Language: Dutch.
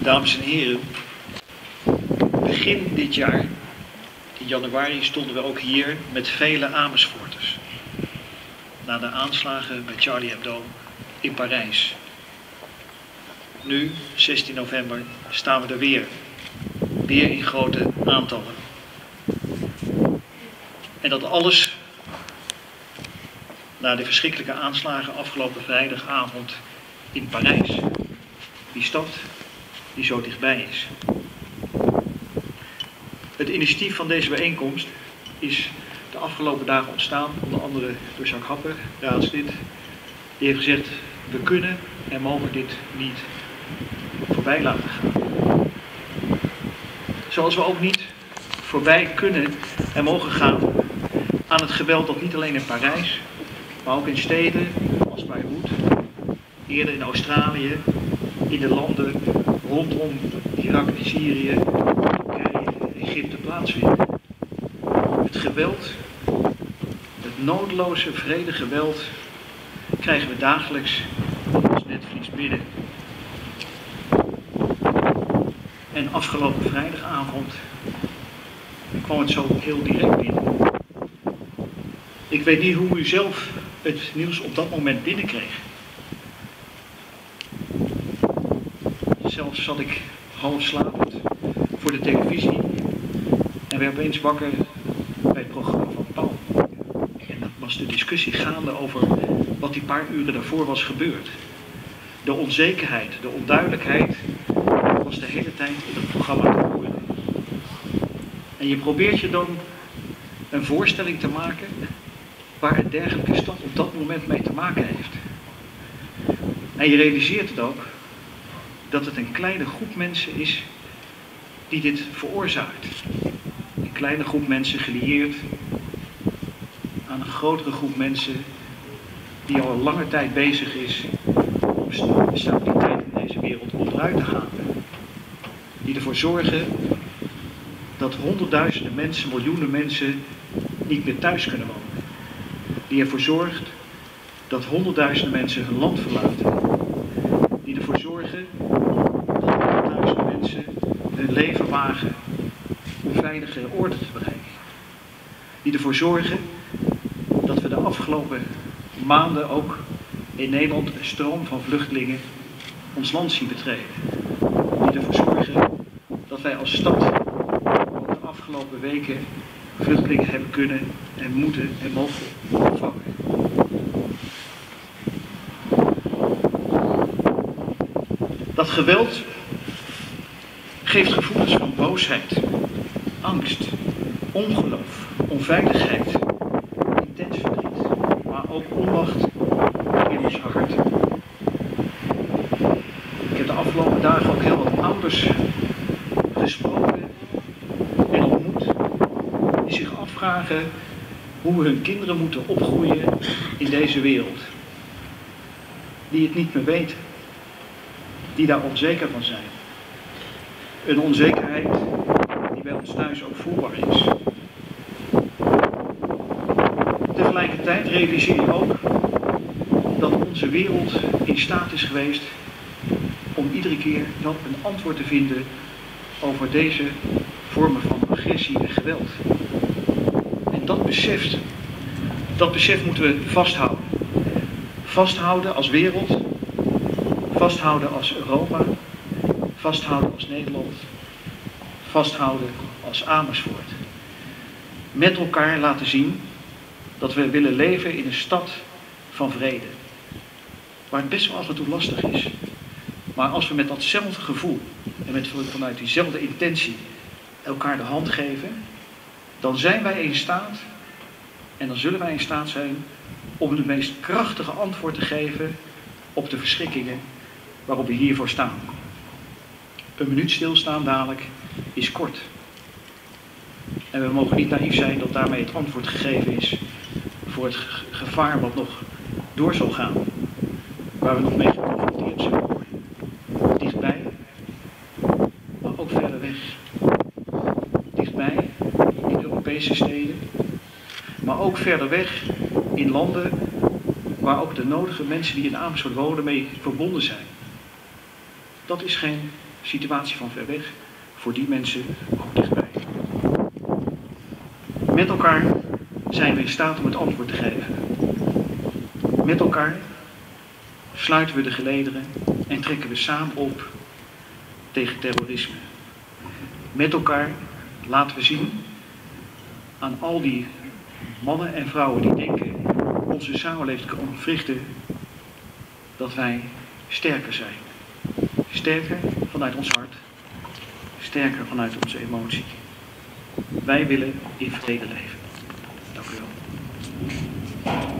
Dames en heren, begin dit jaar, in januari, stonden we ook hier met vele Amersfoorters. Na de aanslagen bij Charlie Hebdo in Parijs. Nu, 16 november, staan we er weer. Weer in grote aantallen. En dat alles na de verschrikkelijke aanslagen afgelopen vrijdagavond in Parijs. Die stad die zo dichtbij is. Het initiatief van deze bijeenkomst is de afgelopen dagen ontstaan, onder andere door Jacques Happer, raadslid. Die heeft gezegd, we kunnen en mogen dit niet voorbij laten gaan. Zoals we ook niet voorbij kunnen en mogen gaan aan het geweld dat niet alleen in Parijs, maar ook in steden als Beirut, eerder in Australië, in de landen rondom Irak en Syrië, Turkije en Egypte plaatsvindt. Het geweld, het noodloze vredegeweld, krijgen we dagelijks op ons netvlies binnen. En afgelopen vrijdagavond kwam het zo heel direct binnen. Ik weet niet hoe u zelf het nieuws op dat moment binnenkreeg. Zelfs zat ik half slapend voor de televisie en werd opeens wakker bij het programma van Paul. En dat was de discussie gaande over wat die paar uren daarvoor was gebeurd. De onzekerheid, de onduidelijkheid was de hele tijd in het programma te horen. En je probeert je dan een voorstelling te maken waar een dergelijke stad op dat moment mee te maken heeft. En je realiseert het ook dat het een kleine groep mensen is die dit veroorzaakt. Een kleine groep mensen gelieerd aan een grotere groep mensen die al een lange tijd bezig is om stabiliteit in deze wereld onderuit te halen. Die ervoor zorgen dat honderdduizenden mensen, miljoenen mensen niet meer thuis kunnen wonen. Die ervoor zorgt dat honderdduizenden mensen hun land verlaten. Die ervoor zorgen dat honderdduizenden mensen hun leven wagen om veilige orde te bereiken. Die ervoor zorgen dat we de afgelopen maanden ook in Nederland een stroom van vluchtelingen ons land zien betreden. Die ervoor zorgen dat wij als stad de afgelopen weken vluchtelingen hebben kunnen en moeten en mogen opvangen. Dat geweld geeft gevoelens van boosheid, angst, ongeloof, onveiligheid, intens verdriet, maar ook onmacht in ons hart. Ik heb de afgelopen dagen ook heel wat ouders gesproken en ontmoet die zich afvragen hoe hun kinderen moeten opgroeien in deze wereld. Die het niet meer weten. Die daar onzeker van zijn. Een onzekerheid die bij ons thuis ook voelbaar is. Tegelijkertijd realiseer je ook dat onze wereld in staat is geweest om iedere keer wel een antwoord te vinden over deze vormen van agressie en geweld. En dat besef moeten we vasthouden. Vasthouden als wereld, vasthouden als Europa, vasthouden als Nederland, vasthouden als Amersfoort. Met elkaar laten zien dat we willen leven in een stad van vrede. Waar het best wel af en toe lastig is. Maar als we met datzelfde gevoel en vanuit diezelfde intentie elkaar de hand geven, dan zijn wij in staat en dan zullen wij in staat zijn om het meest krachtige antwoord te geven op de verschrikkingen waarop we hiervoor staan. Een minuut stilstaan dadelijk is kort. En we mogen niet naïef zijn dat daarmee het antwoord gegeven is voor het gevaar wat nog door zal gaan. Waar we nog mee geconfronteerd zullen worden. Dichtbij, maar ook verder weg. Dichtbij in Europese steden, maar ook verder weg in landen waar ook de nodige mensen die in Amersfoort wonen mee verbonden zijn. Dat is geen situatie van ver weg, voor die mensen ook dichtbij. Met elkaar zijn we in staat om het antwoord te geven. Met elkaar sluiten we de gelederen en trekken we samen op tegen terrorisme. Met elkaar laten we zien aan al die mannen en vrouwen die denken onze samenleving te ontwrichten, dat wij sterker zijn. Sterker vanuit ons hart, sterker vanuit onze emotie. Wij willen in vrede leven. Dank u wel.